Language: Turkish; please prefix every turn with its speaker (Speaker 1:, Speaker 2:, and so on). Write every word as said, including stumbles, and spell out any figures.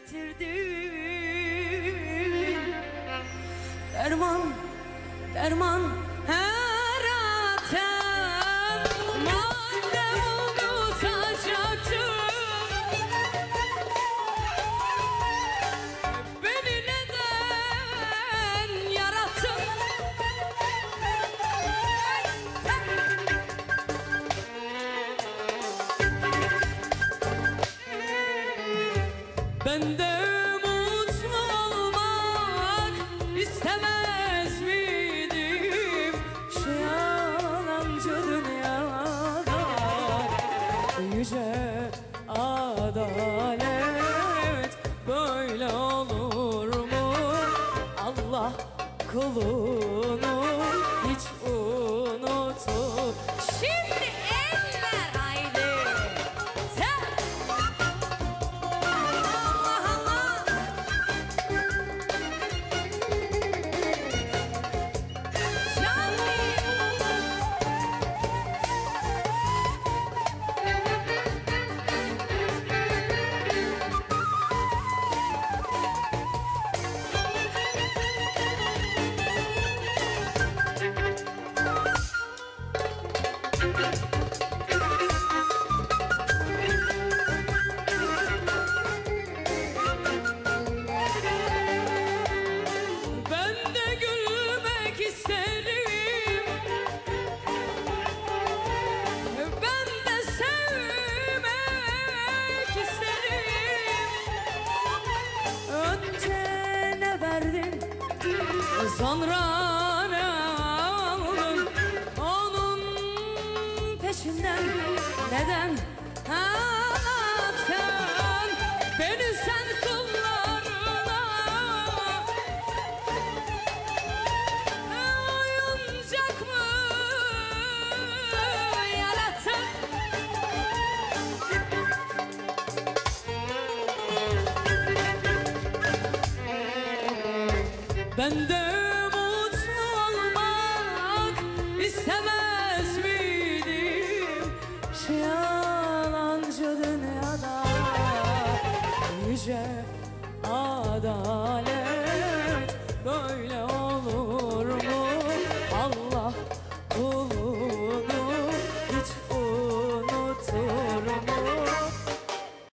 Speaker 1: getirdin. Derman, derman heraten madem unutacaktım, beni neden yarattın? Ben de mutlu olmak istemez miydim? Şu yalancı dünyada yüce adalet böyle olur mu? Allah kulunu hiç unutup şimdi eller haydi. Sonra ne aldın onun peşinden? Neden ağlatan beni sen kullarına oyuncak mı yarattın? Ben de İstemez miydim şu yalancı dünyada yüce adalet böyle